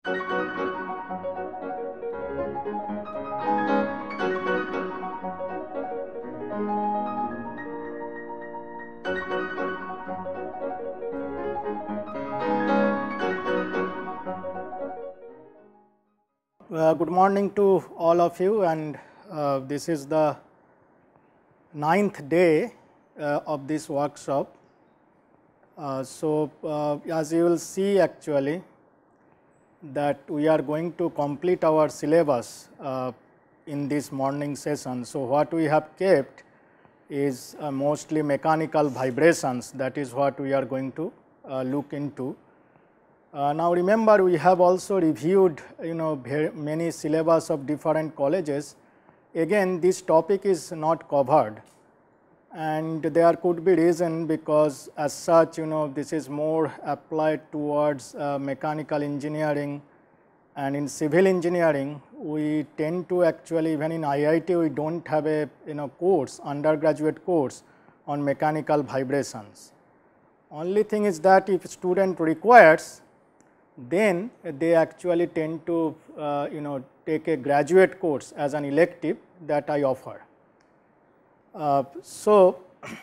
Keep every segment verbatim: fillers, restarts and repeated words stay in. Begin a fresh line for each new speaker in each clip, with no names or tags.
Uh, good morning to all of you, and uh, this is the ninth day uh, of this workshop. Uh, so, uh, as you will see actually that we are going to complete our syllabus uh, in this morning session. So, what we have kept is uh, mostly mechanical vibrations, that is what we are going to uh, look into. Uh, now, remember, we have also reviewed you know very many syllabus of different colleges. Again, this topic is not covered, and there could be reason because as such you know this is more applied towards uh, mechanical engineering, and in civil engineering we tend to actually, even in I I T we do not have a you know course, undergraduate course on mechanical vibrations. Only thing is that if student requires, then they actually tend to uh, you know take a graduate course as an elective that I offer. Uh, so,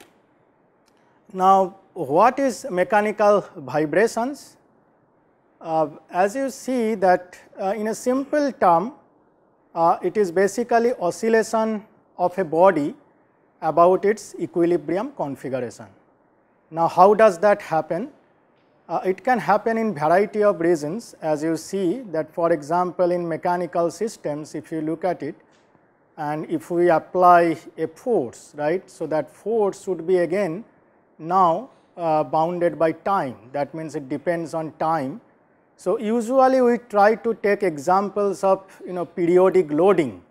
now what is mechanical vibrations? Uh, as you see that uh, in a simple term, uh, it is basically oscillation of a body about its equilibrium configuration. Now, how does that happen? Uh, it can happen in variety of reasons, as you see that, for example, in mechanical systems, if you look at it, and if we apply a force, right. So, that force should be again now uh, bounded by time, that means it depends on time. So, usually we try to take examples of you know periodic loading,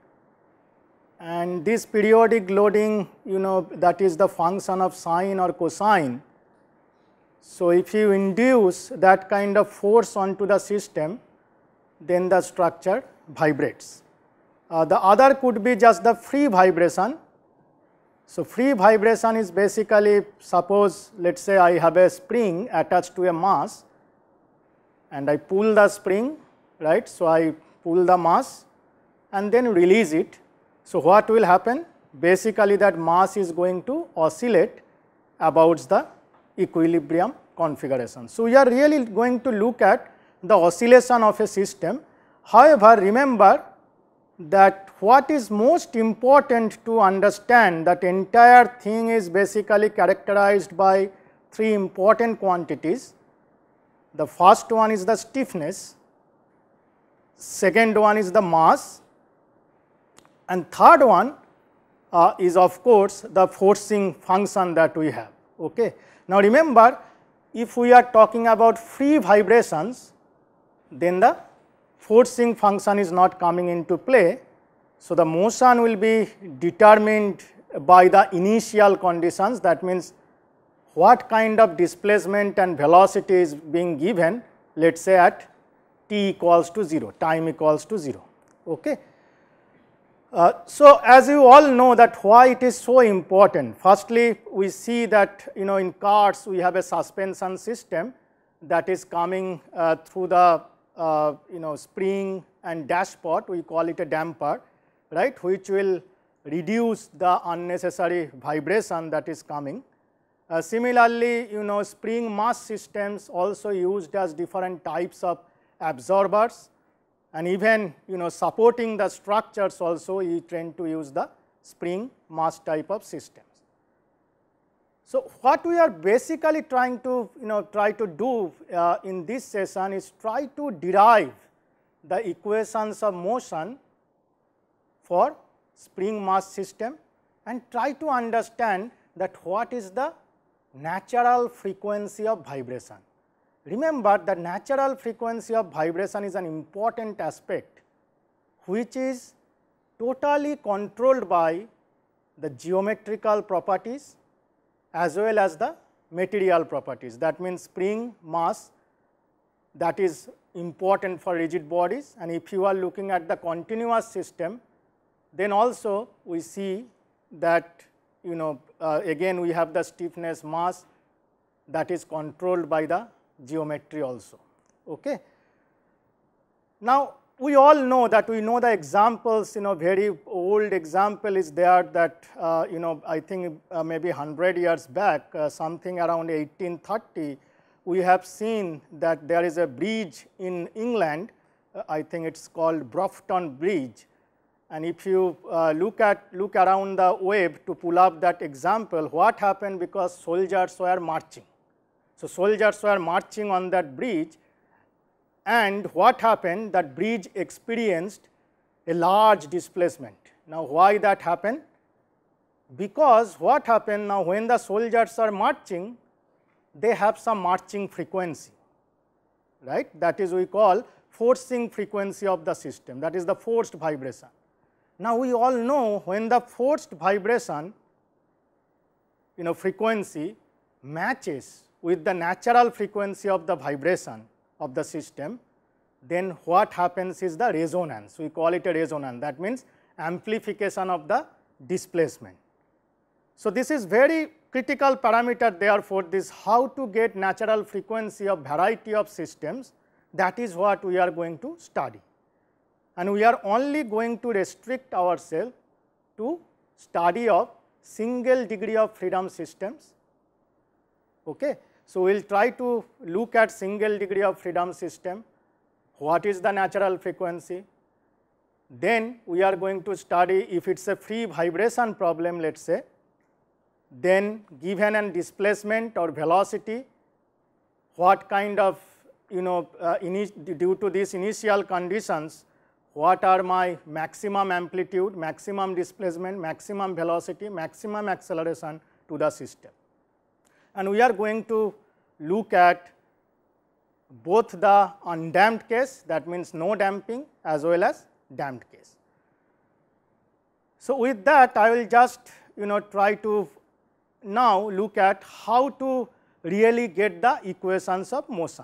and this periodic loading you know that is the function of sine or cosine. So, if you induce that kind of force onto the system, then the structure vibrates. Uh, the other could be just the free vibration. So, free vibration is basically, suppose let us say I have a spring attached to a mass and I pull the spring, right. So, I pull the mass and then release it. So, what will happen? Basically that mass is going to oscillate about the equilibrium configuration. So, we are really going to look at the oscillation of a system. However, remember that what is most important to understand, that entire thing is basically characterized by three important quantities. The first one is the stiffness, second one is the mass, and third one uh, is of course the forcing function that we have. Okay. Now, remember, if we are talking about free vibrations, then the forcing function is not coming into play. So, the motion will be determined by the initial conditions, that means what kind of displacement and velocity is being given, let us say at t equals to zero, time equals to zero. Okay. Uh, so, as you all know that why it is so important. Firstly, we see that you know in cars we have a suspension system that is coming uh, through the uh, you know spring and dashpot, we call it a damper, right, which will reduce the unnecessary vibration that is coming. Uh, similarly, you know spring mass systems also used as different types of absorbers, and even you know supporting the structures also we tend to use the spring mass type of systems. So, what we are basically trying to you know try to do uh, in this session is try to derive the equations of motion for spring mass system and try to understand that what is the natural frequency of vibration. Remember, the natural frequency of vibration is an important aspect which is totally controlled by the geometrical properties as well as the material properties. That means spring mass, that is important for rigid bodies, and if you are looking at the continuous system, then also we see that you know uh, again we have the stiffness, mass, that is controlled by the geometry also. Okay. Now, we all know that we know the examples, you know, very old example is there that, uh, you know, I think uh, maybe one hundred years back, uh, something around eighteen thirty, we have seen that there is a bridge in England, uh, I think it's called Brofton Bridge. And if you uh, look at, look around the web to pull up that example, what happened because soldiers were marching. So soldiers were marching on that bridge, and what happened, that bridge experienced a large displacement. Now why that happened? Because what happened now, when the soldiers are marching, they have some marching frequency, right? That is we call forcing frequency of the system, that is the forced vibration. Now we all know when the forced vibration, you know, frequency matches with the natural frequency of the vibration of the system, then what happens is the resonance. We call it a resonance. That means amplification of the displacement. So this is very critical parameter therefore, this how to get natural frequency of variety of systems, that is what we are going to study. And we are only going to restrict ourselves to study of single degree of freedom systems. Okay. So we will try to look at single degree of freedom system, what is the natural frequency. Then we are going to study if it is a free vibration problem, let us say, then given an displacement or velocity, what kind of, you know, uh, due to these initial conditions, what are my maximum amplitude, maximum displacement, maximum velocity, maximum acceleration to the system. And we are going to look at both the undamped case, that means no damping, as well as damped case. So with that, I will just, you know, try to now look at how to really get the equations of motion.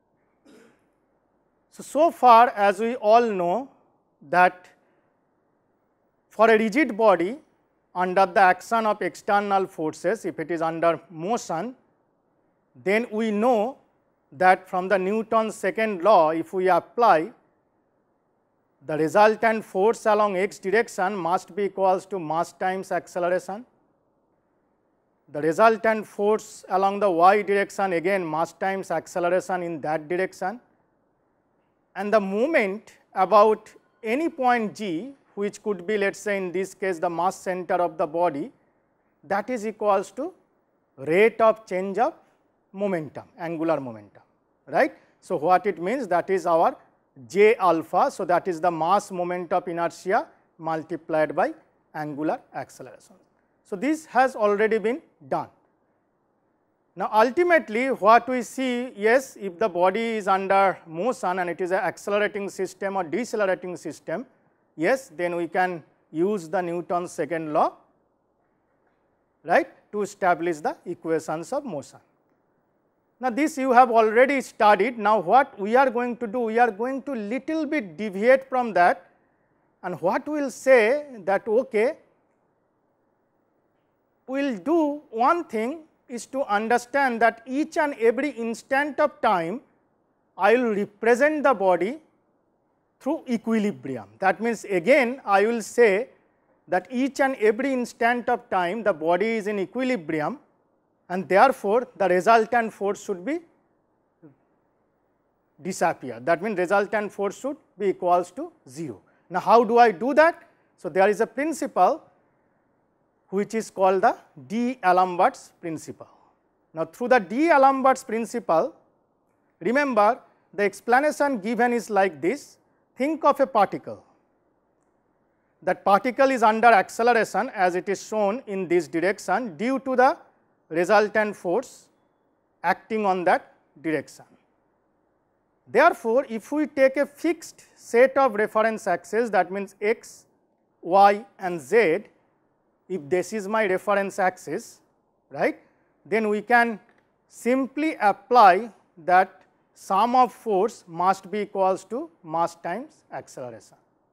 So, so far as we all know that for a rigid body under the action of external forces, if it is under motion, then we know that from the Newton's second law, if we apply, the resultant force along x direction must be equals to mass times acceleration. The resultant force along the y direction again mass times acceleration in that direction, and the moment about any point g, which could be, let us say in this case the mass center of the body, that is equals to rate of change of momentum, angular momentum, right. So what it means, that is our j alpha. So that is the mass moment of inertia multiplied by angular acceleration. So this has already been done. Now ultimately what we see, yes, if the body is under motion and it is an accelerating system or decelerating system, yes, then we can use the Newton's second law, right, to establish the equations of motion. Now this you have already studied. Now what we are going to do, we are going to little bit deviate from that, and what we will say that, okay, we will do one thing is to understand that each and every instant of time I will represent the body through equilibrium. That means again I will say that each and every instant of time the body is in equilibrium, and therefore the resultant force should be disappear. That means resultant force should be equals to zero. Now how do I do that? So there is a principle which is called the D'Alembert's principle. Now through the D'Alembert's principle, remember the explanation given is like this. Think of a particle. That particle is under acceleration as it is shown in this direction due to the resultant force acting on that direction. Therefore, if we take a fixed set of reference axes, that means x, y and z, if this is my reference axis, right, then we can simply apply that sum of force must be equals to mass times acceleration.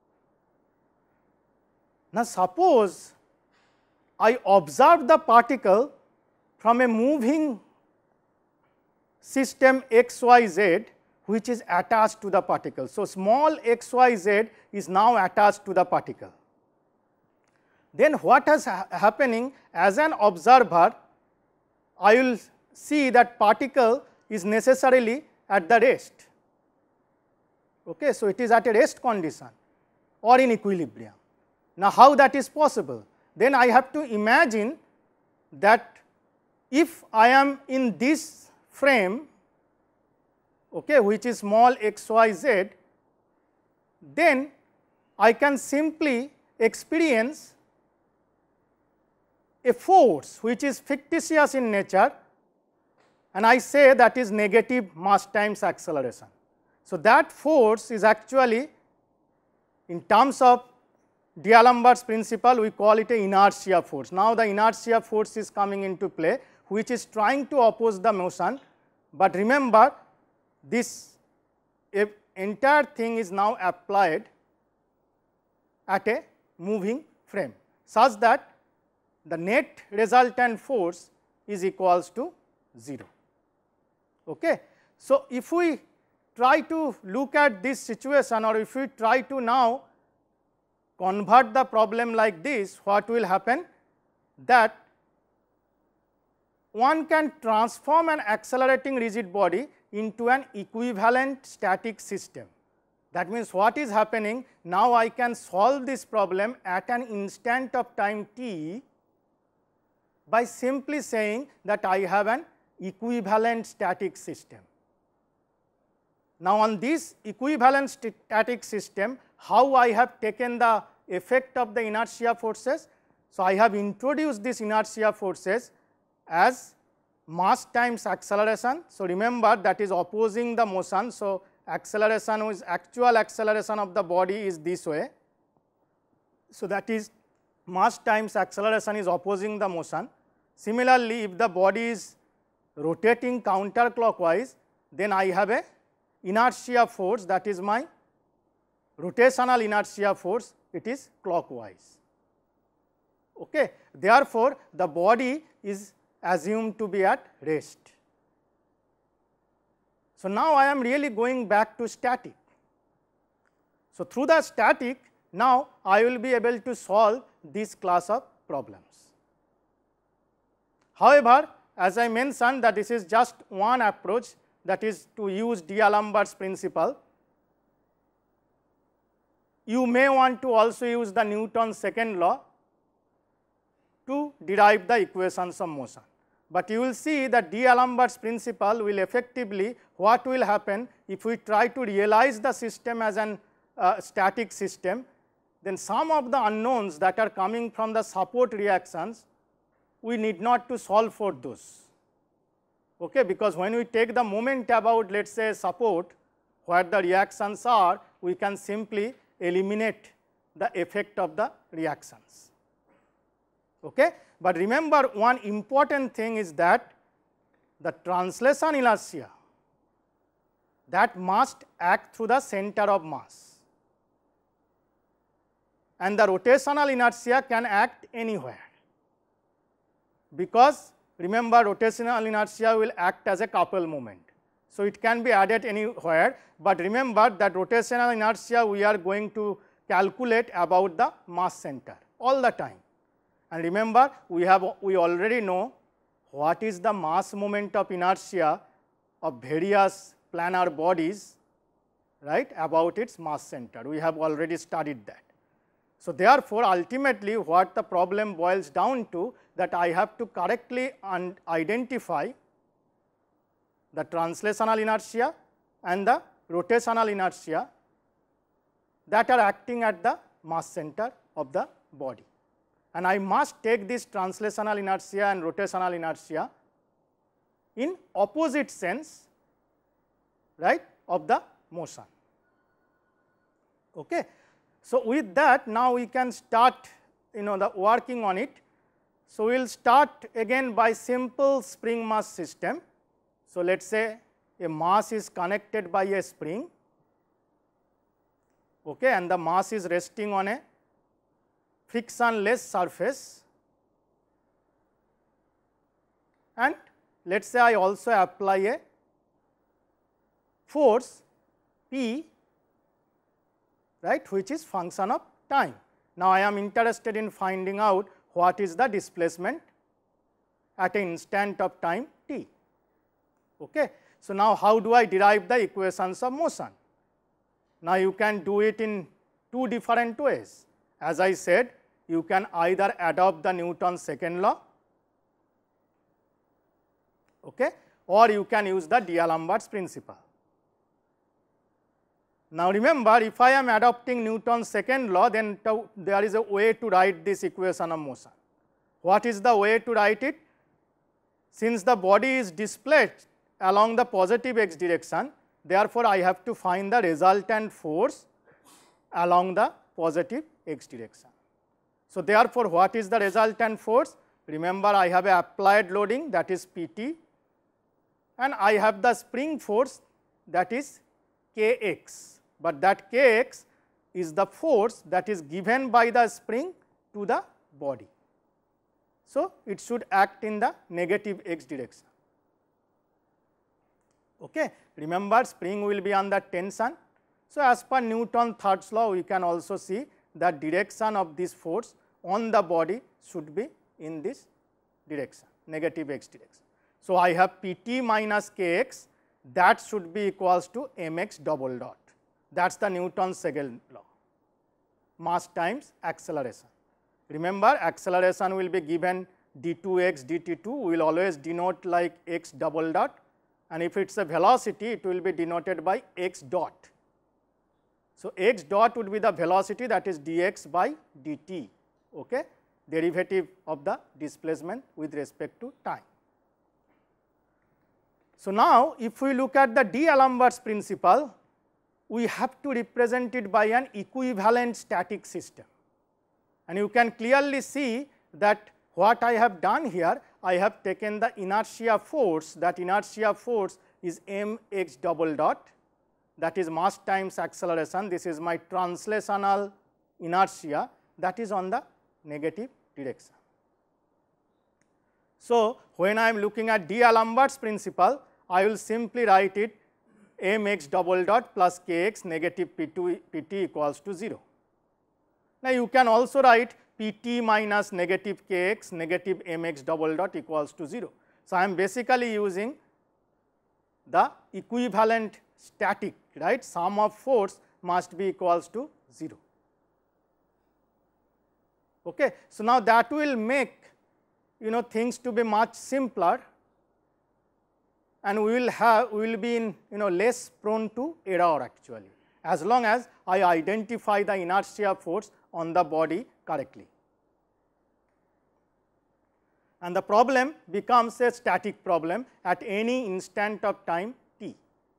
Now suppose I observe the particle from a moving system x, y, z which is attached to the particle. So, small x y z is now attached to the particle. Then what is ha happening as an observer, I will see that particle is necessarily at the rest. Okay, so, it is at a rest condition or in equilibrium. Now, how that is possible? Then I have to imagine that if I am in this frame, okay, which is small x y z, then I can simply experience a force which is fictitious in nature, and I say that is negative mass times acceleration. So, that force is actually, in terms of D'Alembert's principle, we call it a inertia force. Now, the inertia force is coming into play, which is trying to oppose the motion, but remember this entire thing is now applied at a moving frame, such that the net resultant force is equals to zero. Okay. So, if we try to look at this situation, or if we try to now convert the problem like this, what will happen? That one can transform an accelerating rigid body into an equivalent static system. That means, what is happening? Now, I can solve this problem at an instant of time t by simply saying that I have an equivalent static system. Now, on this equivalent static system, how I have taken the effect of the inertia forces? So, I have introduced this inertia forces as mass times acceleration. So, remember that is opposing the motion. So, acceleration is actual acceleration of the body is this way. So, that is mass times acceleration is opposing the motion. Similarly, if the body is rotating counterclockwise, then I have a inertia force, that is my rotational inertia force, it is clockwise. Okay. Therefore, the body is assumed to be at rest. So, now I am really going back to static. So, through the static, now I will be able to solve this class of problems. However, as I mentioned that this is just one approach, that is to use D'Alembert's principle. You may want to also use the Newton's second law to derive the equations of motion. But you will see that D'Alembert's principle will effectively, what will happen if we try to realize the system as an uh, static system, then some of the unknowns that are coming from the support reactions, we need not to solve for those. Okay, because when we take the moment about, let us say, support where the reactions are, we can simply eliminate the effect of the reactions. Okay. But remember, one important thing is that the translation inertia that must act through the center of mass, and the rotational inertia can act anywhere, because remember rotational inertia will act as a couple moment. So, it can be added anywhere, but remember that rotational inertia we are going to calculate about the mass center all the time. And remember, we have we already know what is the mass moment of inertia of various planar bodies, right, about its mass center. We have already studied that. So, therefore, ultimately what the problem boils down to, that I have to correctly identify the translational inertia and the rotational inertia that are acting at the mass center of the body. And I must take this translational inertia and rotational inertia in opposite sense, right, of the motion. Okay. So, with that now we can start, you know, the working on it. So, we will start again by simple spring mass system. So, let us say a mass is connected by a spring, okay, and the mass is resting on a frictionless surface, and let us say I also apply a force P, right, which is function of time. Now, I am interested in finding out what is the displacement at an instant of time t. Okay. So, now how do I derive the equations of motion? Now, you can do it in two different ways. As I said, you can either adopt the Newton's second law, okay, or you can use the D'Alembert's principle. Now, remember, if I am adopting Newton's second law, then there is a way to write this equation of motion. What is the way to write it? Since the body is displaced along the positive x direction, therefore, I have to find the resultant force along the positive x direction. So, therefore, what is the resultant force? Remember, I have a applied loading, that is P T, and I have the spring force, that is K x, but that K x is the force that is given by the spring to the body. So, it should act in the negative x direction. Okay. Remember, spring will be under tension. So, as per Newton's third law, we can also see that direction of this force on the body should be in this direction, negative x direction. So, I have P T minus K x, that should be equals to m x double dot. That is the Newton's second law, mass times acceleration. Remember, acceleration will be given d two x dt two, we will always denote like x double dot, and if it is a velocity, it will be denoted by x dot. So, x dot would be the velocity, that is dx by dt, okay, derivative of the displacement with respect to time. So, now if we look at the D'Alembert's principle, we have to represent it by an equivalent static system, and you can clearly see that what I have done here, I have taken the inertia force, that inertia force is m x double dot, that is mass times acceleration. This is my translational inertia, that is on the negative direction. So, when I am looking at D'Alembert's principle, I will simply write it m x double dot plus k x negative p two p t equals to zero. Now, you can also write p t minus negative k x negative m x double dot equals to zero. So, I am basically using the equivalent static, right, sum of force must be equals to zero. Okay. So, now that will make, you know, things to be much simpler, and we will have we will be in, you know, less prone to error actually, as long as I identify the inertia force on the body correctly. And the problem becomes a static problem at any instant of time t.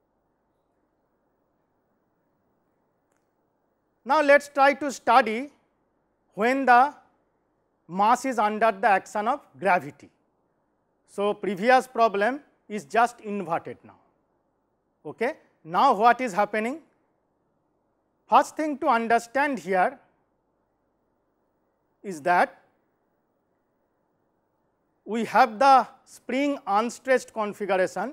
Now, let us try to study when the mass is under the action of gravity. So, previous problem is just inverted now. Okay. Now, what is happening? First thing to understand here is that we have the spring unstressed configuration,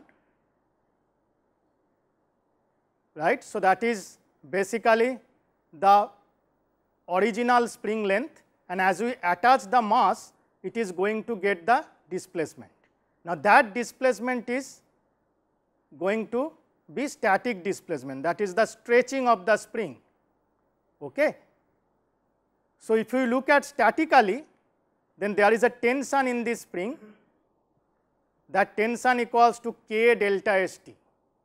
right. So, that is basically the original spring length, and as we attach the mass, it is going to get the displacement. Now, that displacement is going to be static displacement, that is the stretching of the spring. Okay. So, if you look at statically, then there is a tension in this spring, that tension equals to k delta S T,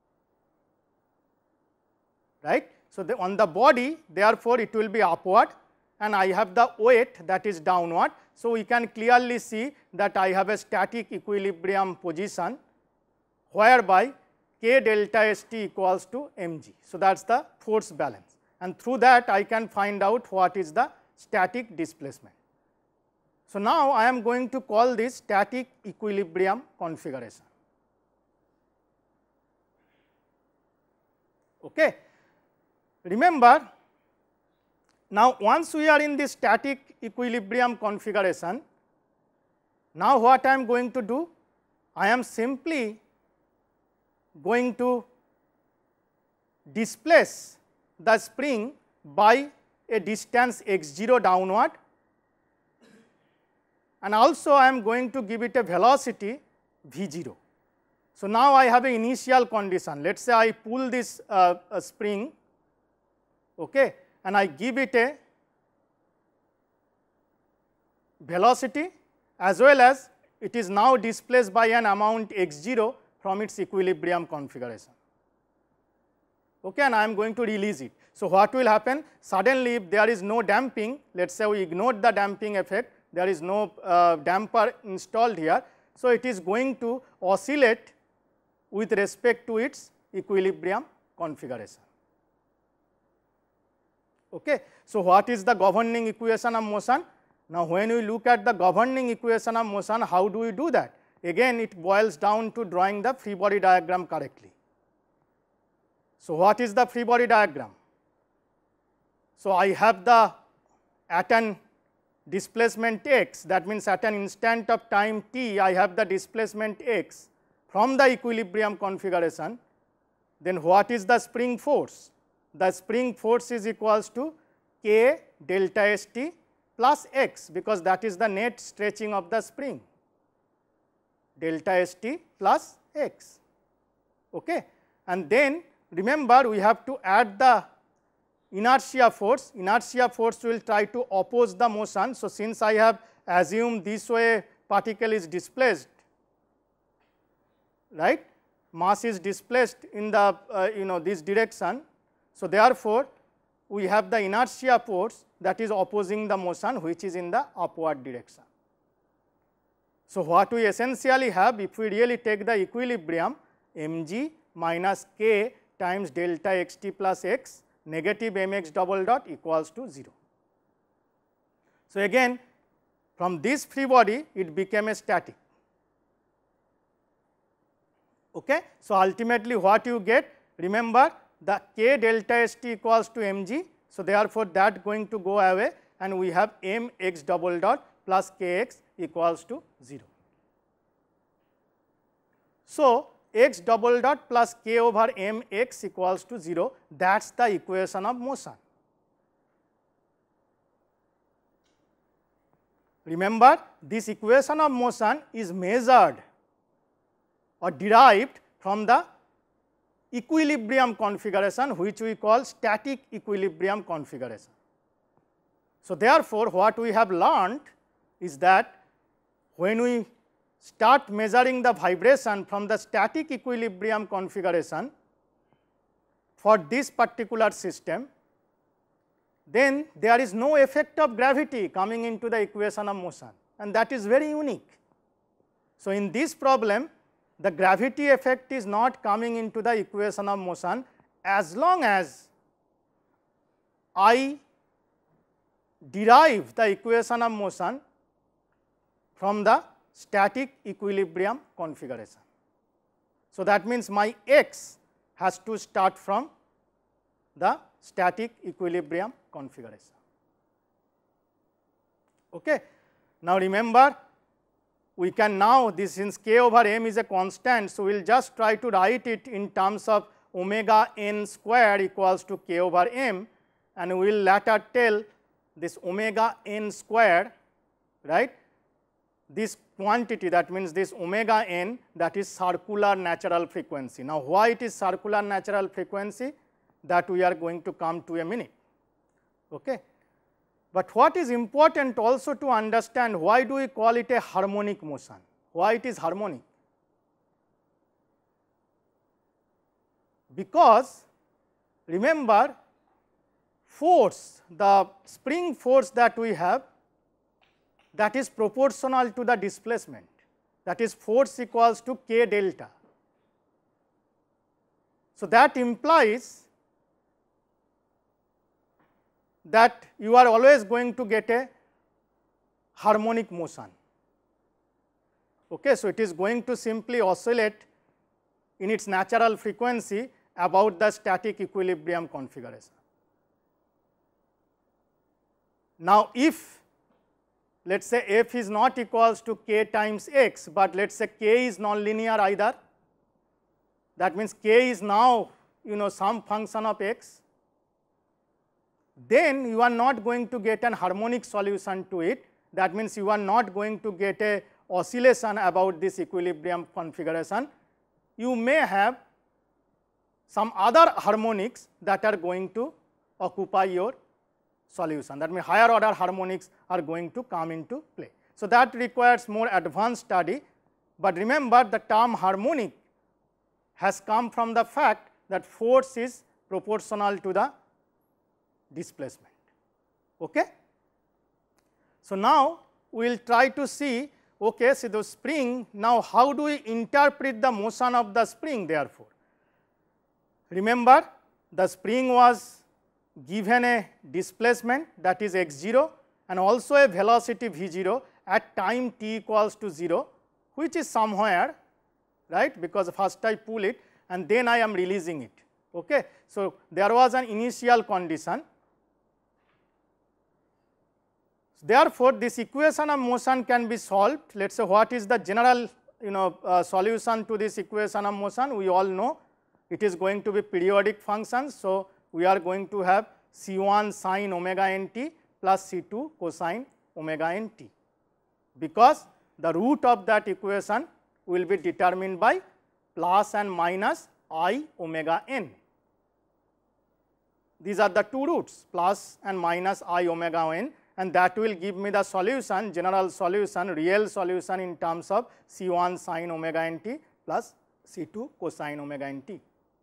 right. So, the, on the body, therefore, it will be upward, and I have the weight that is downward. So, we can clearly see that I have a static equilibrium position whereby k delta S T equals to mg. So, that is the force balance, and through that I can find out what is the static displacement. So, now I am going to call this static equilibrium configuration. Okay. Remember, now once we are in this static equilibrium configuration, now what I am going to do? I am simply going to displace the spring by a distance x zero downward, and also I am going to give it a velocity v zero. So, now I have an initial condition. Let us say I pull this uh, uh, spring, okay, and I give it a velocity as well as it is now displaced by an amount x zero from its equilibrium configuration, okay, and I am going to release it. So, what will happen? Suddenly, if there is no damping, let us say we ignored the damping effect, there is no uh, damper installed here. So, it is going to oscillate with respect to its equilibrium configuration. Okay. So, what is the governing equation of motion? Now, when we look at the governing equation of motion, how do we do that? Again, it boils down to drawing the free body diagram correctly. So, what is the free body diagram? So, I have the at an displacement x, that means at an instant of time t, I have the displacement x from the equilibrium configuration. Then what is the spring force? The spring force is equals to k delta S T plus x, because that is the net stretching of the spring, delta S T plus x. Okay. And then remember, we have to add the inertia force. Inertia force will try to oppose the motion. So, since I have assumed this way particle is displaced, right, mass is displaced in the uh, you know this direction. So, therefore, we have the inertia force that is opposing the motion, which is in the upward direction. So, what we essentially have, if we really take the equilibrium, mg minus k times delta xt plus x negative mx double dot equals to zero. So, again from this free body it became a static. Okay. So, ultimately what you get, remember the k delta st equals to mg. So, therefore, that going to go away and we have mx double dot plus kx equals to zero. So, x double dot plus k over mx equals to zero, that is the equation of motion. Remember, this equation of motion is measured or derived from the equilibrium configuration, which we call static equilibrium configuration. So, therefore, what we have learned is that when we start measuring the vibration from the static equilibrium configuration for this particular system, then there is no effect of gravity coming into the equation of motion, and that is very unique. So, in this problem, the gravity effect is not coming into the equation of motion as long as I derive the equation of motion from the static equilibrium configuration. So, that means my x has to start from the static equilibrium configuration. Okay. Now, remember, we can now, this since k over m is a constant, so we will just try to write it in terms of omega n square equals to k over m, and we will later tell this omega n square, right, this quantity, that means this omega n, that is circular natural frequency. Now, why it is circular natural frequency, that we are going to come to a minute. Okay. But what is important also to understand, why do we call it a harmonic motion? Why it is harmonic? Because remember, force, the spring force that we have, that is proportional to the displacement, that is force equals to k delta. So, that implies that you are always going to get a harmonic motion. Okay. So, it is going to simply oscillate in its natural frequency about the static equilibrium configuration. Now, if let us say f is not equals to k times x, but let us say k is non-linear either, that means k is now you know some function of x, then you are not going to get an harmonic solution to it. That means you are not going to get a oscillation about this equilibrium configuration. You may have some other harmonics that are going to occupy your solution. That means higher order harmonics are going to come into play. So that requires more advanced study, but remember the term harmonic has come from the fact that force is proportional to the displacement. Okay? So now we will try to see, okay, so the spring, now how do we interpret the motion of the spring therefore? Remember the spring was given a displacement that is x zero and also a velocity v zero at time t equals to zero, which is somewhere, right, because first I pull it and then I am releasing it. Okay. So there was an initial condition. Therefore, this equation of motion can be solved. Let us say what is the general you know uh, solution to this equation of motion. We all know it is going to be periodic function. So we are going to have c one sin omega nt plus c two cosine omega nt, because the root of that equation will be determined by plus and minus I omega n. These are the two roots, plus and minus I omega n, and that will give me the solution, general solution, real solution in terms of c one sin omega nt plus c two cosine omega nt.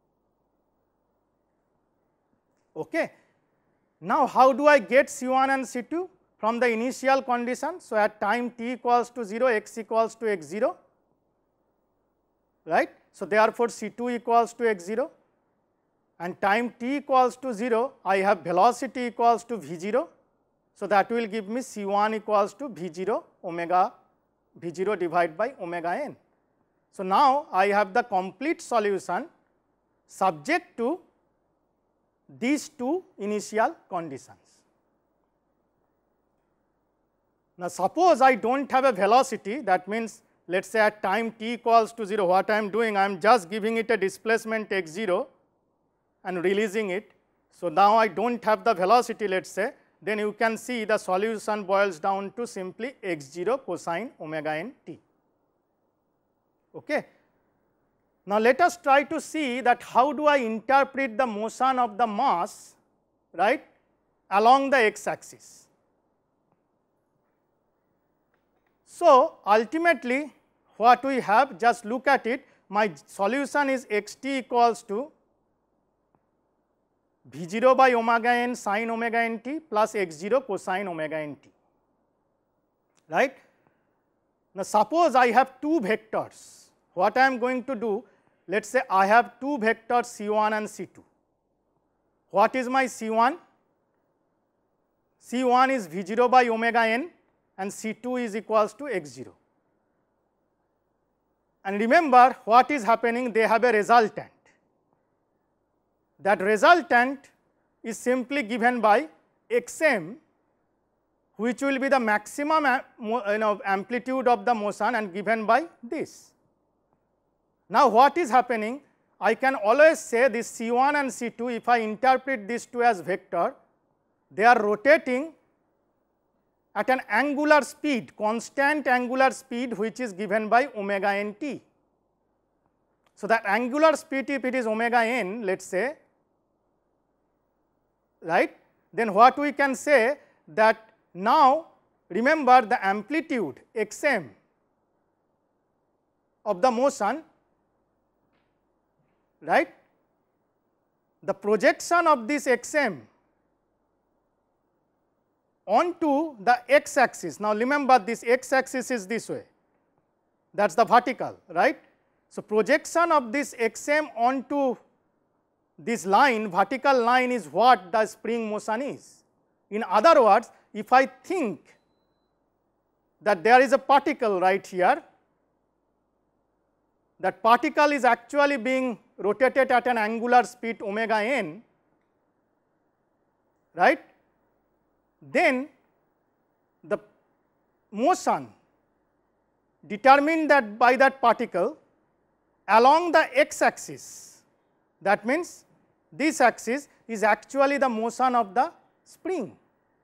Okay. Now, how do I get c one and c two? From the initial condition. So, at time t equals to zero, x equals to x zero, right. So, therefore, c two equals to x zero, and time t equals to zero, I have velocity equals to v zero. So, that will give me c one equals to v zero omega v zero divided by omega n. So, now I have the complete solution subject to these two initial conditions. Now, suppose I do not have a velocity, that means let us say at time t equals to zero, what I am doing, I am just giving it a displacement x zero and releasing it. So, now I do not have the velocity, let us say, then you can see the solution boils down to simply x zero cosine omega n t. Okay. Now, let us try to see that how do I interpret the motion of the mass, right, along the x axis. So, ultimately what we have, just look at it, my solution is x t equals to v zero by omega n sin omega n t plus x zero cosine omega n t, right. Now, suppose I have two vectors, what I am going to do, let us say I have two vectors c one and c two. What is my c one? c one is v zero by omega n and c two is equals to x zero. And remember what is happening, they have a resultant. That resultant is simply given by xm, which will be the maximum you know, amplitude of the motion, and given by this. Now, what is happening? I can always say this c one and c two, if I interpret these two as vector, they are rotating at an angular speed, constant angular speed, which is given by omega n t. So, that angular speed, if it is omega n, let us say, right, then what we can say that now remember the amplitude xm of the motion, right, the projection of this xm onto the x axis. Now, remember this x axis is this way, that is the vertical, right. So, projection of this xm onto this line, vertical line, is what the spring motion is. In other words, if I think that there is a particle right here, that particle is actually being rotated at an angular speed omega n, right, then the motion determined that by that particle along the x axis, that means this axis is actually the motion of the spring,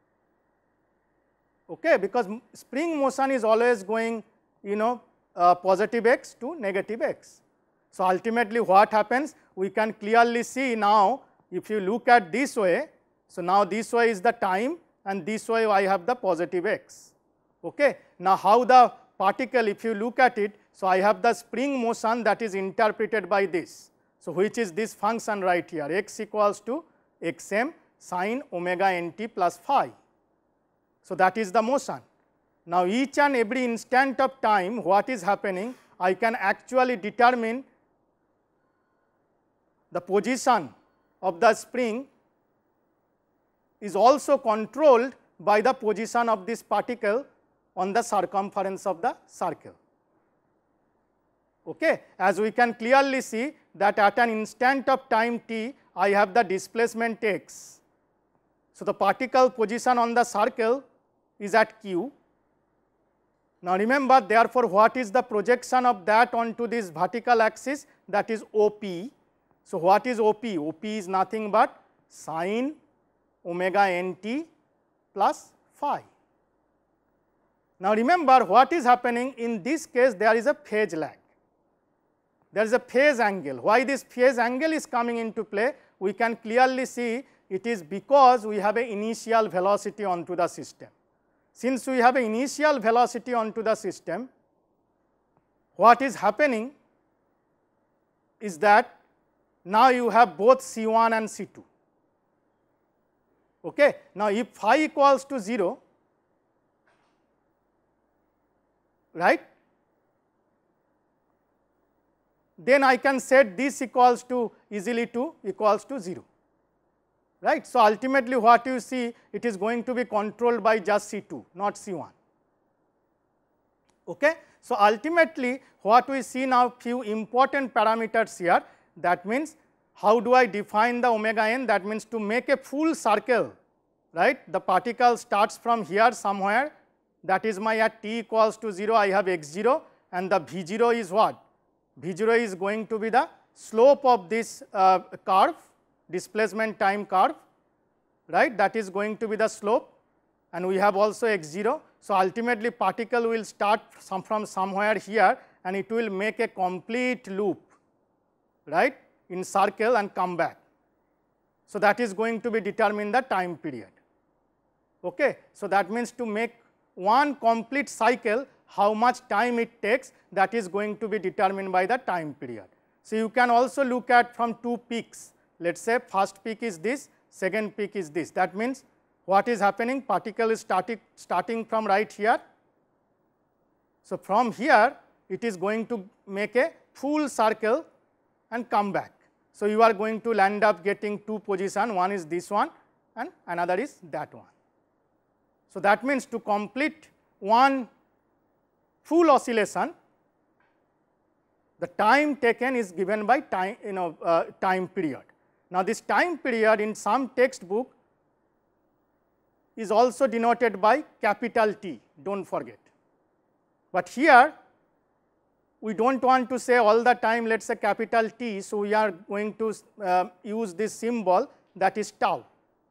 okay, because spring motion is always going, you know, uh, positive x to negative x. So, ultimately what happens, we can clearly see now, if you look at this way, so now this way is the time and this way I have the positive x. Okay. Now, how the particle, if you look at it, so I have the spring motion that is interpreted by this. So, which is this function right here, x equals to xm sin omega nt plus phi. So, that is the motion. Now, each and every instant of time what is happening, I can actually determine the position of the spring is also controlled by the position of this particle on the circumference of the circle. Okay. As we can clearly see that at an instant of time t, I have the displacement x. So, the particle position on the circle is at q. Now, remember, therefore, what is the projection of that onto this vertical axis? That is O P. So, what is O P? O P is nothing but sin omega nt plus phi. Now, remember, what is happening in this case, there is a phase lag, there is a phase angle. Why this phase angle is coming into play? We can clearly see it is because we have an initial velocity onto the system. Since we have an initial velocity onto the system, what is happening is that now you have both C one and C two. Okay. Now, if phi equals to zero, right, then I can set this equals to easily to equals to zero, right. So, ultimately what you see, it is going to be controlled by just C two, not C one. Okay. So, ultimately what we see now, few important parameters here, that means how do I define the omega n? That means to make a full circle, right, the particle starts from here somewhere, that is my at t equals to zero, I have x zero, and the v zero is what? V zero is going to be the slope of this uh, curve, displacement time curve, right, that is going to be the slope, and we have also x zero. So, ultimately particle will start some from somewhere here and it will make a complete loop, right, in circle and come back. So, that is going to be determine the time period. Okay. So, that means to make one complete cycle, how much time it takes, that is going to be determined by the time period. So, you can also look at from two peaks, let us say first peak is this, second peak is this. That means what is happening, particle is starting, starting from right here. So, from here it is going to make a full circle and come back. So, you are going to land up getting two position, one is this one and another is that one. So, that means to complete one full oscillation, the time taken is given by time, you know, uh, time period. Now, this time period in some textbook is also denoted by capital T, do not forget. But here we do not want to say all the time, let us say capital T. So, we are going to uh, use this symbol, that is tau.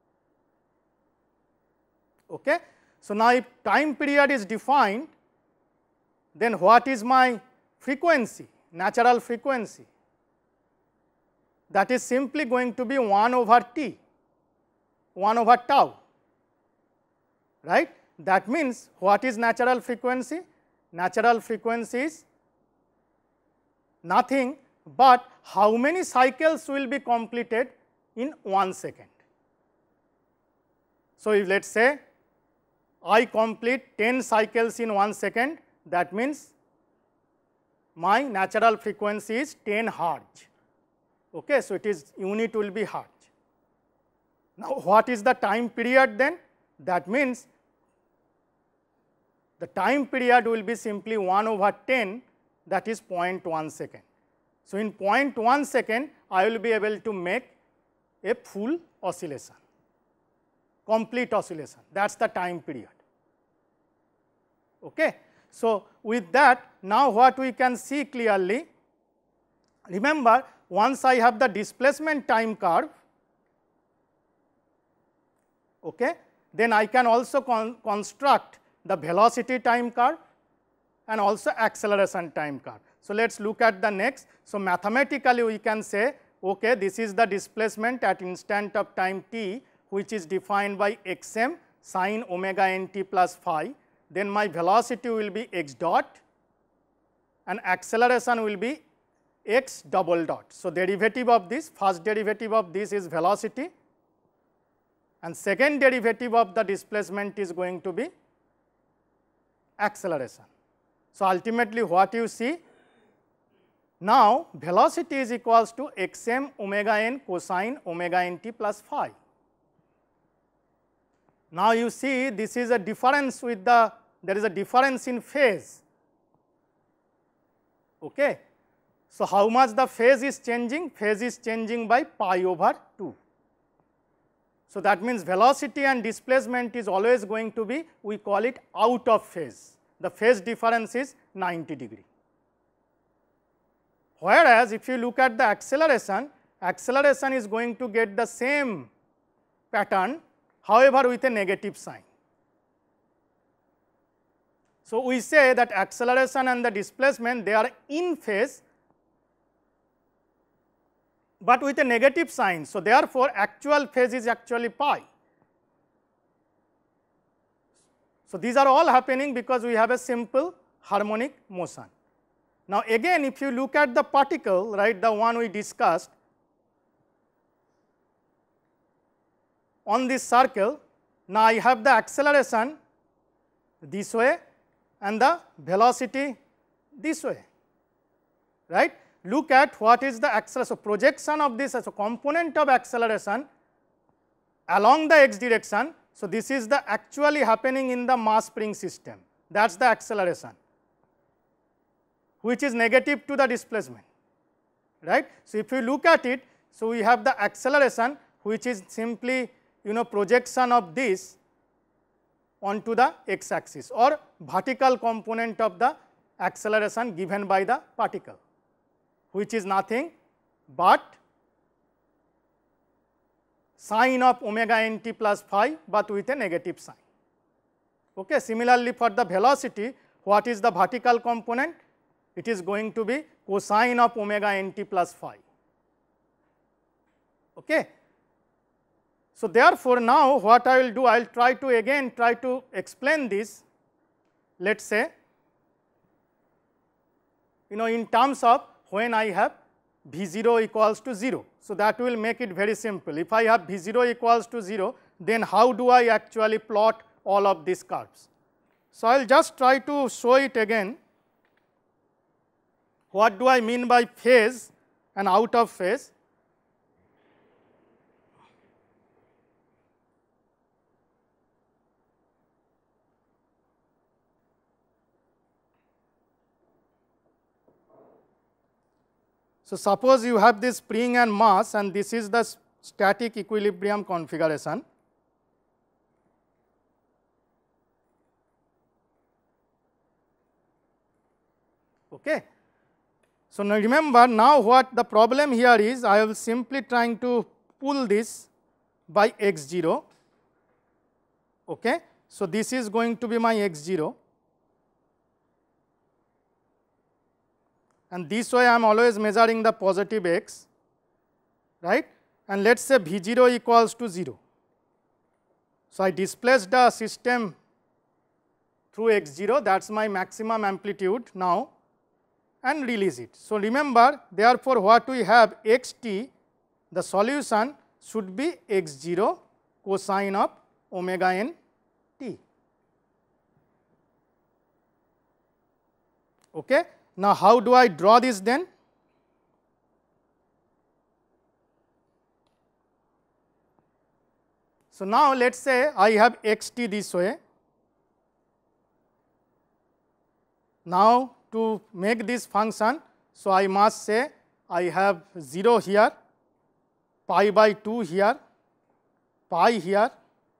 Okay. So, now if time period is defined, then what is my frequency, natural frequency? That is simply going to be one over T, one over tau, right. That means what is natural frequency? Natural frequency is nothing but how many cycles will be completed in one second. So, if let us say I complete ten cycles in one second, that means my natural frequency is ten hertz. Okay. So, it is unit will be hertz. Now, what is the time period then? That means the time period will be simply one over ten, that is zero point one second. So, in zero point one second I will be able to make a full oscillation, complete oscillation, that is the time period. Okay. So, with that, now what we can see clearly, remember once I have the displacement time curve, Okay. Then I can also con construct the velocity time curve and also acceleration time curve. So, let us look at the next. So, mathematically we can say, okay, this is the displacement at instant of time t, which is defined by xm sin omega n t plus phi. Then my velocity will be x dot and acceleration will be x double dot. So, derivative of this, first derivative of this is velocity and second derivative of the displacement is going to be acceleration. So, ultimately what you see, now velocity is equals to xm omega n cosine omega n t plus phi. Now, you see this is a difference with the, there is a difference in phase. Okay. So, how much the phase is changing? Phase is changing by pi over two. So, that means velocity and displacement is always going to be, we call it out of phase. The phase difference is ninety degree. Whereas, if you look at the acceleration, acceleration is going to get the same pattern, however with a negative sign. So, we say that acceleration and the displacement, they are in phase, but with a negative sign. So, therefore, actual phase is actually pi. So, these are all happening because we have a simple harmonic motion. Now, again if you look at the particle, right, the one we discussed on this circle, now I have the acceleration this way and the velocity this way, right. Look at what is the acceleration. So, projection of this as a component of acceleration along the x direction. So, this is the actually happening in the mass spring system, that is the acceleration, which is negative to the displacement, right. So, if you look at it, so we have the acceleration which is simply, you know, projection of this onto the x axis or vertical component of the acceleration given by the particle, which is nothing but sine of omega n t plus phi, but with a negative sign. Okay. Similarly, for the velocity, what is the vertical component? It is going to be cosine of omega n t plus phi. Okay. So, therefore, now what I will do, I will try to again try to explain this, let us say, you know, in terms of when I have V zero equals to zero. So, that will make it very simple. If I have V zero equals to zero, then how do I actually plot all of these curves? So, I will just try to show it again. What do I mean by phase and out of phase? So, suppose you have this spring and mass and this is the static equilibrium configuration. Okay. So, now remember, now what the problem here is, I will simply trying to pull this by x zero. Okay. So, this is going to be my x zero. And this way I am always measuring the positive x, right, and let us say V zero equals to zero. So, I displace the system through x zero, that is my maximum amplitude now, and release it. So, remember, therefore, what we have x t, the solution should be x zero cosine of omega n t. Okay. Now, how do I draw this then? So, now let us say I have x t this way. Now, to make this function, so I must say I have zero here, pi by two here, pi here,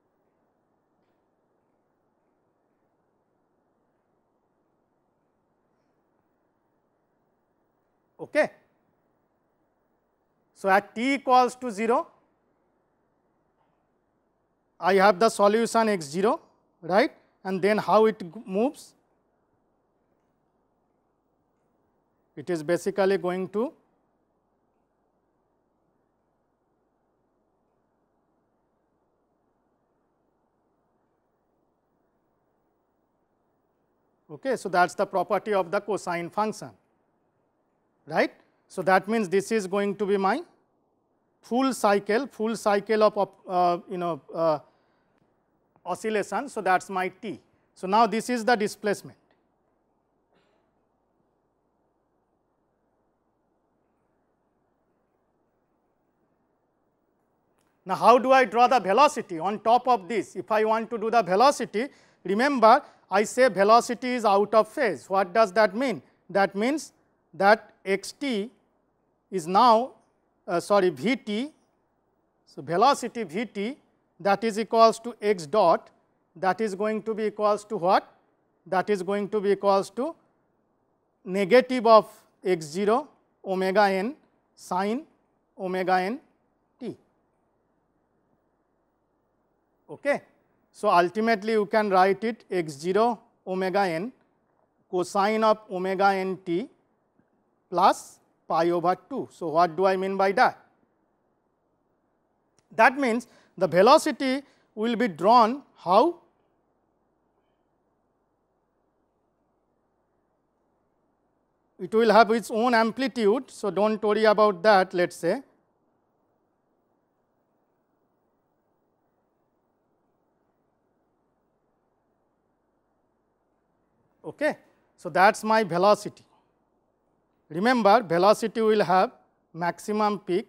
okay. So, at t equals to zero, I have the solution x zero, right, and then how it moves, it is basically going to okay. So, that is the property of the cosine function, right. So, that means this is going to be my full cycle, full cycle of uh, you know uh, oscillation. So, that is my t. So, now this is the displacement. Now, how do I draw the velocity on top of this? If I want to do the velocity, remember I say velocity is out of phase. What does that mean? That means that x t is now uh, sorry v t. So, velocity v t, that is equals to x dot, that is going to be equals to what? That is going to be equals to negative of x zero omega n sine omega n t. Okay. So, ultimately you can write it x zero omega n cosine of omega n t plus pi over two. So, what do I mean by that? That means the velocity will be drawn how? It will have its own amplitude. So, do not worry about that, let us say. Okay. So, that is my velocity. Remember, velocity will have maximum peak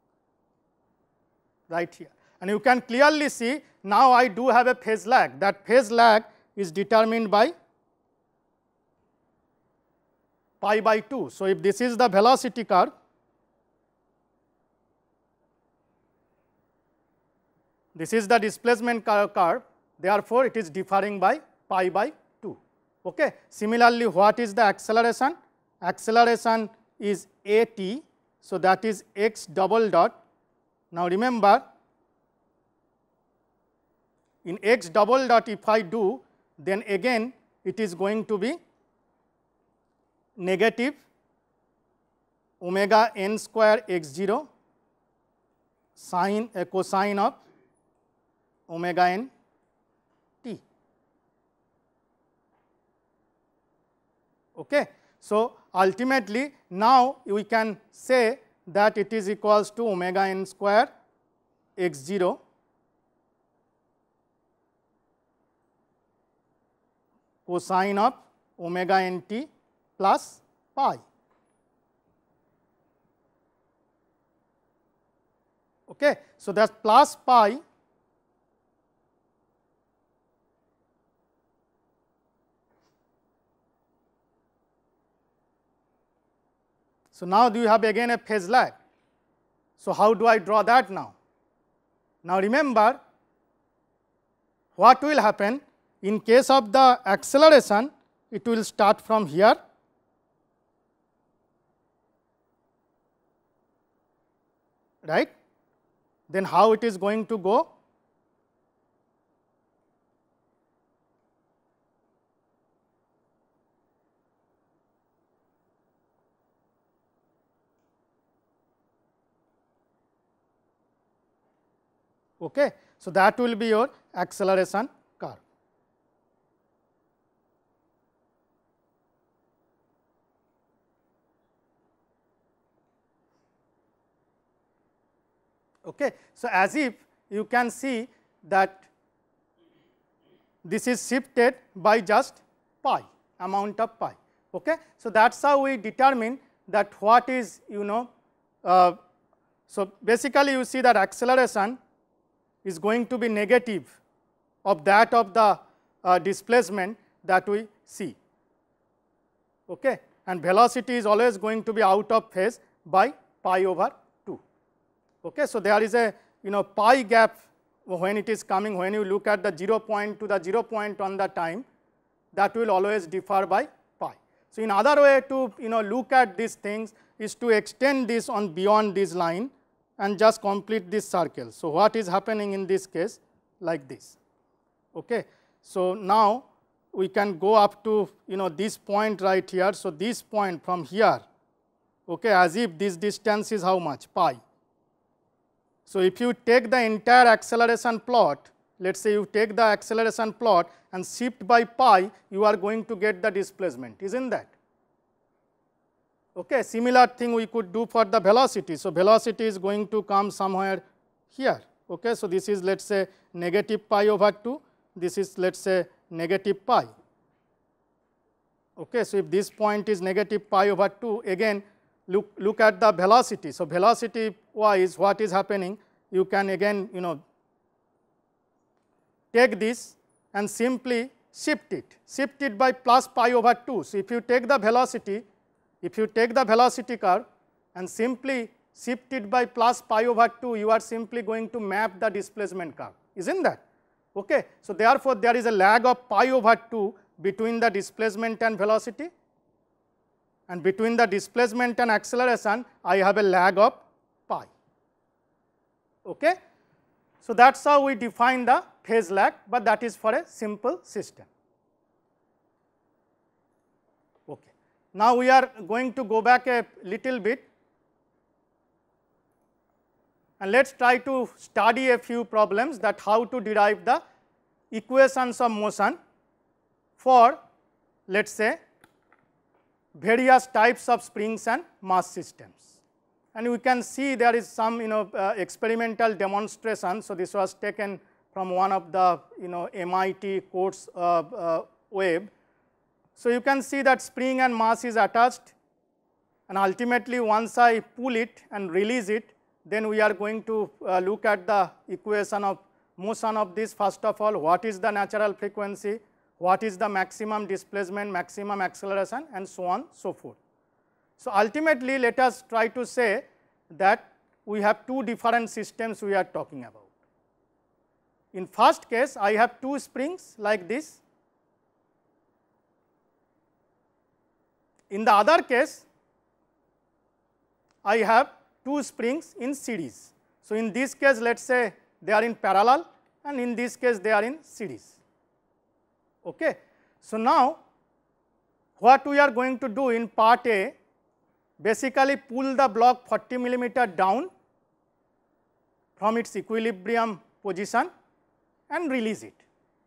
right here, and you can clearly see now I do have a phase lag. That phase lag is determined by pi by two. So, if this is the velocity curve, this is the displacement curve, therefore, it is differing by pi by two. Okay. Similarly, what is the acceleration? Acceleration is a t. So, that is x double dot. Now, remember in x double dot if I do, then again it is going to be negative omega n square x zero sine a cosine of omega n t. Okay. So, ultimately now we can say that it is equals to omega n square x zero cosine of omega n t plus pi. Okay. So, that is plus pi So, now do you have again a phase lag. So, how do I draw that now? Now, remember what will happen in case of the acceleration, it will start from here right, then how it is going to go? Okay. So, that will be your acceleration curve. Okay. So, as if you can see that this is shifted by just pi, amount of pi. Okay. So, that is how we determine that what is you know. Uh, so, basically you see that acceleration is going to be negative of that of the uh, displacement that we see, okay. And velocity is always going to be out of phase by pi over two. Okay. So, there is a you know pi gap when it is coming, when you look at the zero point to the zero point on the time, that will always differ by pi. So, in other way to you know look at these things is to extend this on beyond this line and just complete this circle. So, what is happening in this case? like this. Okay. So, now we can go up to you know this point right here. So, this point from here, okay, as if this distance is how much? Pi. So, if you take the entire acceleration plot, let us say you take the acceleration plot and shift by pi, you are going to get the displacement, isn't that? Okay. Similar thing we could do for the velocity. So, velocity is going to come somewhere here. Okay. So, this is let us say negative pi over two, this is let us say negative pi. Okay. So, if this point is negative pi over two, again look, look at the velocity. So, velocity wise what is happening, you can again you know take this and simply shift it, shift it by plus pi over two. So, if you take the velocity, if you take the velocity curve and simply shift it by plus pi over two, you are simply going to map the displacement curve, isn't that? Okay. So, therefore, there is a lag of pi over two between the displacement and velocity, and between the displacement and acceleration I have a lag of pi. Okay. So, that is how we define the phase lag, but that is for a simple system. Okay. Now, we are going to go back a little bit and let us try to study a few problems that how to derive the equations of motion for let us say various types of springs and mass systems. And we can see there is some you know uh, experimental demonstration. So, this was taken from one of the you know M I T course uh, uh, web. So, you can see that spring and mass is attached, and ultimately once I pull it and release it, then we are going to uh, look at the equation of motion of this. First of all, what is the natural frequency, what is the maximum displacement, maximum acceleration, and so on so forth. So, ultimately let us try to say that we have two different systems we are talking about. In first case, I have two springs like this. In the other case, I have two springs in series. So, in this case let us say they are in parallel, and in this case they are in series. Okay. So, now what we are going to do in part A, basically pull the block forty millimeter down from its equilibrium position and release it.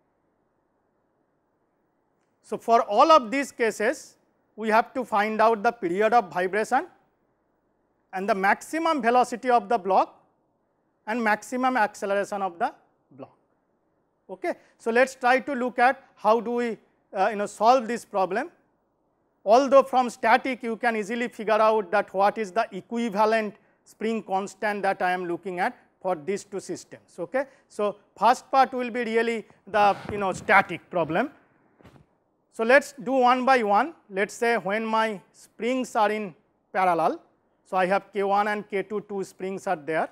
So, for all of these cases we have to find out the period of vibration and the maximum velocity of the block and maximum acceleration of the block. Okay. So, let us try to look at how do we uh, you know solve this problem. Although from static you can easily figure out that what is the equivalent spring constant that I am looking at for these two systems. Okay. So, first part will be really the you know static problem. So, let us do one by one. Let us say when my springs are in parallel. So, I have K one and K two, two springs are there.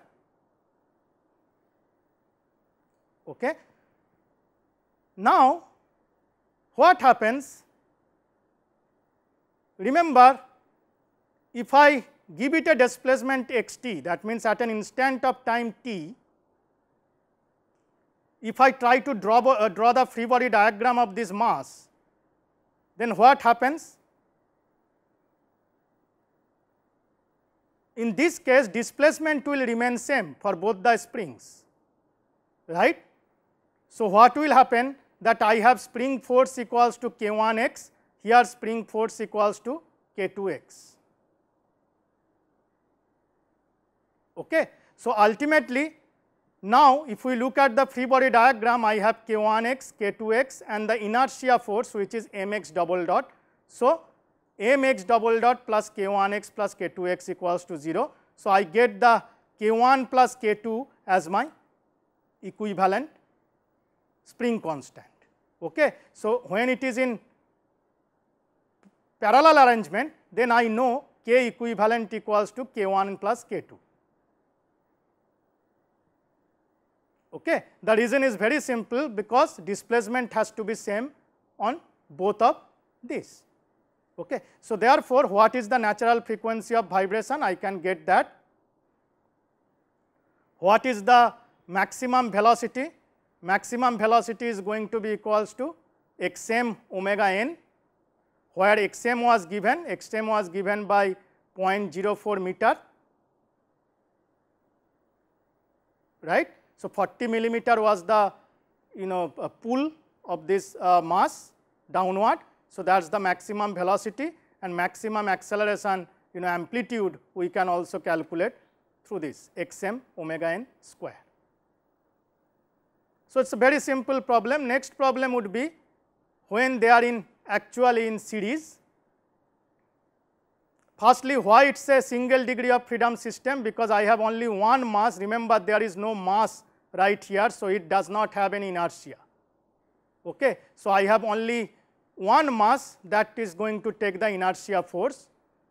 Okay. Now, what happens? Remember, if I give it a displacement xt, that means at an instant of time t, if I try to draw, uh, draw the free body diagram of this mass, then what happens? In this case, displacement will remain same for both the springs, right. So, what will happen that I have spring force equals to K one x, here spring force equals to K two x. Okay. So, ultimately now if we look at the free body diagram, I have K one x, K two x and the inertia force which is mx double dot. So, mx double dot plus K one x plus K two x equals to zero. So, I get the K one plus K two as my equivalent spring constant. Okay. So, when it is in parallel arrangement, then I know K equivalent equals to K one plus K two. Okay. The reason is very simple, because displacement has to be same on both of these. Okay. So, therefore, what is the natural frequency of vibration? I can get that. What is the maximum velocity? maximum velocity is going to be equals to xm omega n, where xm was given, xm was given by zero point zero four meter, right. So, forty millimeter was the you know uh, pull of this uh, mass downward. So, that is the maximum velocity, and maximum acceleration you know amplitude we can also calculate through this xm omega n square. So, it is a very simple problem. Next problem would be when they are in actually in series. Firstly, why it is a single degree of freedom system? Because I have only one mass. Remember, there is no mass right here, so it does not have any inertia. Okay. So, I have only one mass that is going to take the inertia force.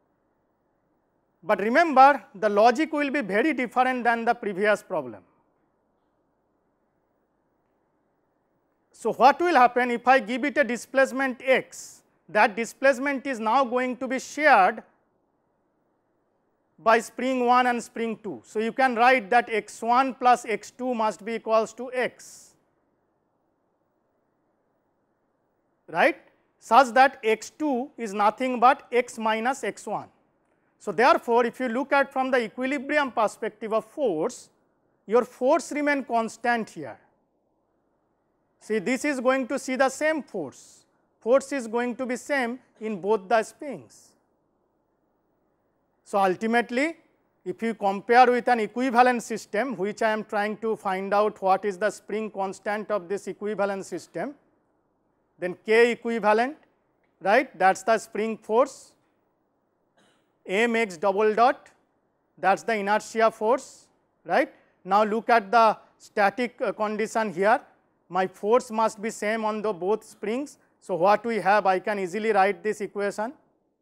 But remember, the logic will be very different than the previous problem. So, what will happen if I give it a displacement x? That displacement is now going to be shared by spring one and spring two. So, you can write that x one plus x two must be equals to x, right, such that x two is nothing but x minus x one. So, therefore, if you look at from the equilibrium perspective of force, your force remain constant here. See, this is going to see the same force, force is going to be same in both the springs. So, ultimately, if you compare with an equivalent system, which I am trying to find out what is the spring constant of this equivalent system, then K equivalent, right, that is the spring force, M x double dot, that is the inertia force, right. Now, look at the static uh, condition here, my force must be same on the both springs. So, what we have, I can easily write this equation,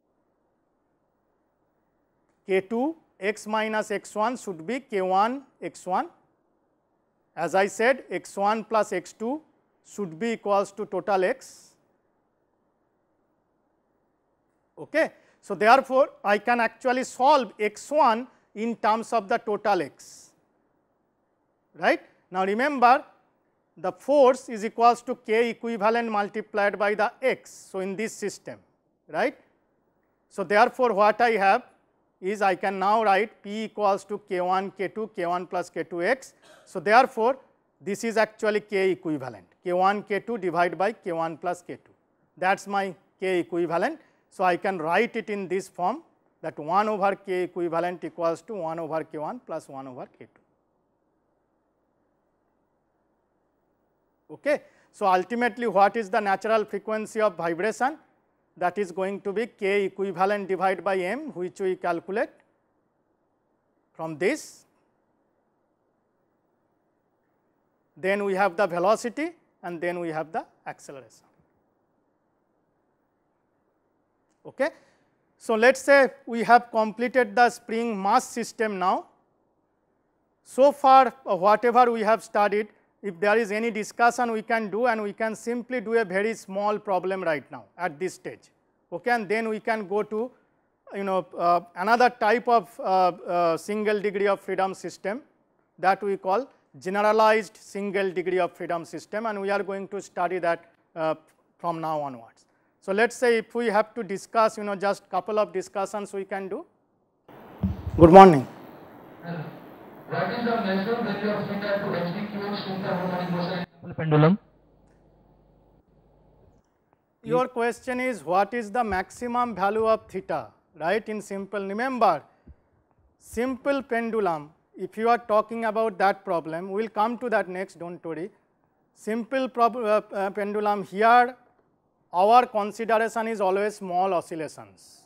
K two x minus x one should be K one x one. As I said, x one plus x two should be equals to total x. Okay. So, therefore, I can actually solve x one in terms of the total x, right. Now, remember, the force is equals to K equivalent multiplied by the x. So, in this system, right. So, therefore, what I have is I can now write P equals to K one K two K one plus K two x. So, therefore, this is actually K equivalent, K one K two divided by K one plus K two, that is my K equivalent. So, I can write it in this form, that one over K equivalent equals to one over K one plus one over K two. Okay. So, ultimately, what is the natural frequency of vibration? That is going to be K equivalent divided by m, which we calculate from this. Then we have the velocity, and then we have the acceleration. Okay. So, let us say we have completed the spring mass system now. So far, uh, whatever we have studied, if there is any discussion we can do, and we can simply do a very small problem right now at this stage, okay, and then we can go to you know uh, another type of uh, uh, single degree of freedom system that we call generalized single degree of freedom system, and we are going to study that uh, from now onwards. So, let us say if we have to discuss you know just couple of discussions we can do. Good morning.
What is the measure that you have figured to execute simple harmonic motion in simple pendulum?
Your question is what is the maximum value of theta, right, in simple. Remember, simple pendulum, if you are talking about that problem, we will come to that next, do not worry. Simple uh, uh, pendulum, here our consideration is always small oscillations.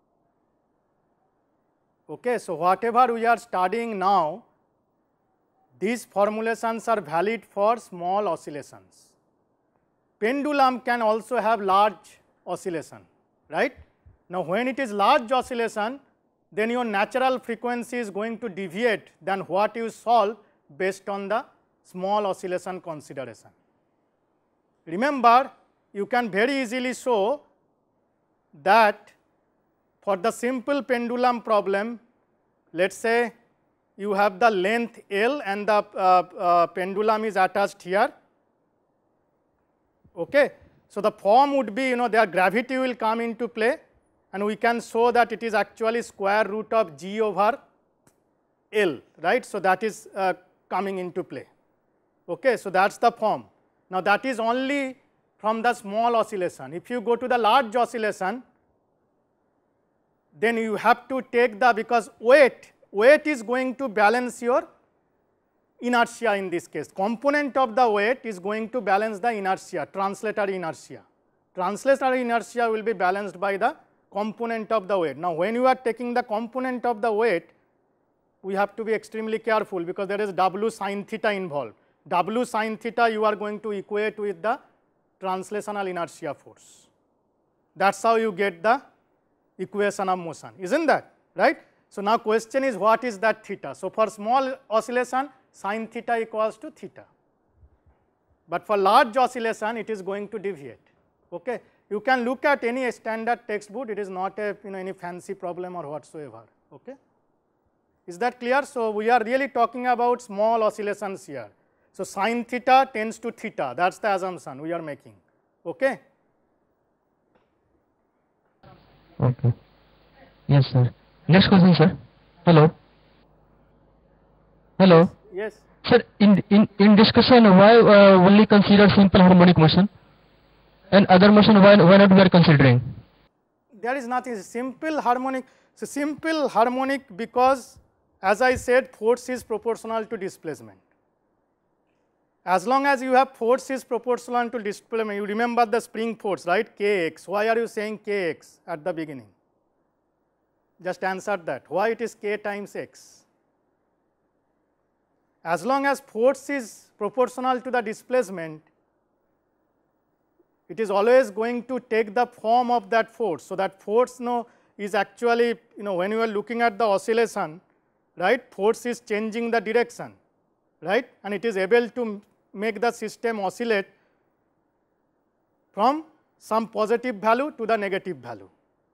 Okay. So, whatever we are studying now, these formulations are valid for small oscillations. Pendulum can also have large oscillation, right. Now, when it is large oscillation, then your natural frequency is going to deviate than what you solve based on the small oscillation consideration. Remember, you can very easily show that for the simple pendulum problem, let us say you have the length L and the uh, uh, pendulum is attached here, Okay. So, the form would be, you know, their gravity will come into play, and we can show that it is actually square root of g over L, right. So, that is uh, coming into play. Okay. So, that is the form. Now, that is only from the small oscillation. If you go to the large oscillation, then you have to take the, because weight, weight is going to balance your inertia in this case. Component of the weight is going to balance the inertia, translatory inertia. Translatory inertia will be balanced by the component of the weight. Now, when you are taking the component of the weight, we have to be extremely careful, because there is W sin theta involved. W sin theta you are going to equate with the translational inertia force. That is how you get the equation of motion, isn't that right? So, now question is, what is that theta? So, for small oscillation, sin theta equals to theta, but for large oscillation it is going to deviate. Okay. You can look at any standard textbook, it is not a, you know, any fancy problem or whatsoever. Okay. Is that clear? So, we are really talking about small oscillations here. So, sin theta tends to theta, that is the assumption we are making. Okay.
Okay. Yes, sir. Next question, sir. Hello. Hello.
Yes.
Sir, in in in discussion, why uh, only consider simple harmonic motion, and other motion why why not we are considering?
There is nothing simple harmonic. So, simple harmonic because, as I said, force is proportional to displacement. As long as you have force is proportional to displacement, you remember the spring force, right, kx. Why are you saying kx at the beginning? Just answer that. Why it is k times x? As long as force is proportional to the displacement, it is always going to take the form of that force. So, that force no, is actually, you know, when you are looking at the oscillation, right, force is changing the direction, right, and it is able to make the system oscillate from some positive value to the negative value.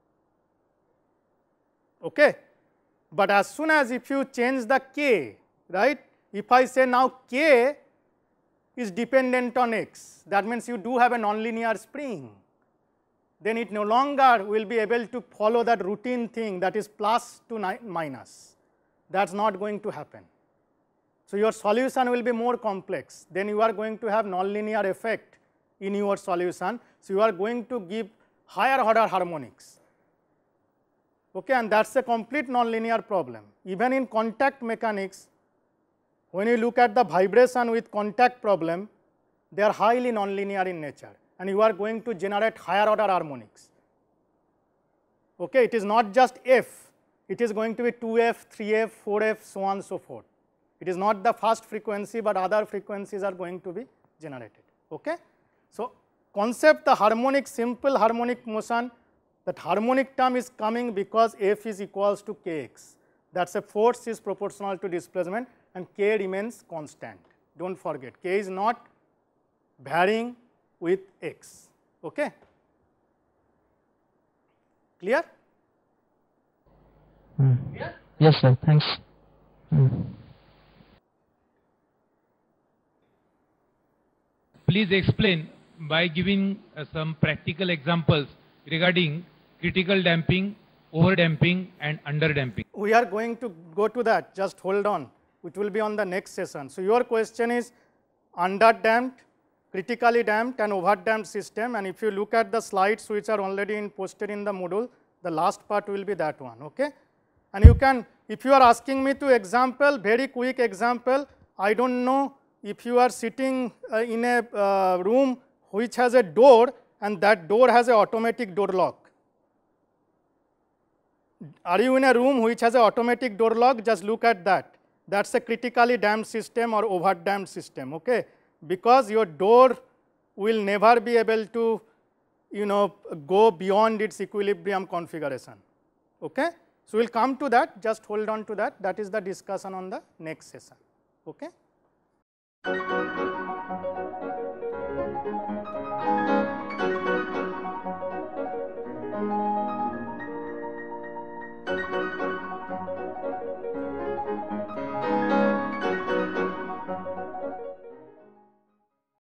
Okay. But as soon as if you change the k, right, if I say now k is dependent on x, that means you do have a nonlinear spring, then it no longer will be able to follow that routine thing, that is plus to minus. That is not going to happen. So, your solution will be more complex, then you are going to have nonlinear effect in your solution. So, you are going to give higher order harmonics, okay, and that is a complete nonlinear problem. Even in contact mechanics, when you look at the vibration with contact problem, they are highly nonlinear in nature, and you are going to generate higher order harmonics. Okay. It is not just f, it is going to be two f, three f, four f, so on and so forth. It is not the first frequency, but other frequencies are going to be generated. Okay. So, concept the harmonic, simple harmonic motion, that harmonic term is coming because f is equals to kx, that is a force is proportional to displacement and k remains constant. Do not forget, k is not varying with x. Okay. Clear?
Hmm. Yes, sir. Thanks. Hmm.
Please explain by giving uh, some practical examples regarding critical damping, over damping and under damping.
We are going to go to that, just hold on, it will be on the next session. So, your question is under damped, critically damped and over damped system, and if you look at the slides which are already in posted in the module, the last part will be that one. Okay. And you can, if you are asking me to example, very quick example, I do not know if you are sitting uh, in a uh, room which has a door and that door has a automatic door lock. Are you in a room which has a automatic door lock? Just look at that. That is a critically damped system or over damped system. Okay. Because your door will never be able to, you know, go beyond its equilibrium configuration. Okay. So, we will come to that, just hold on to that, that is the discussion on the next session. Okay.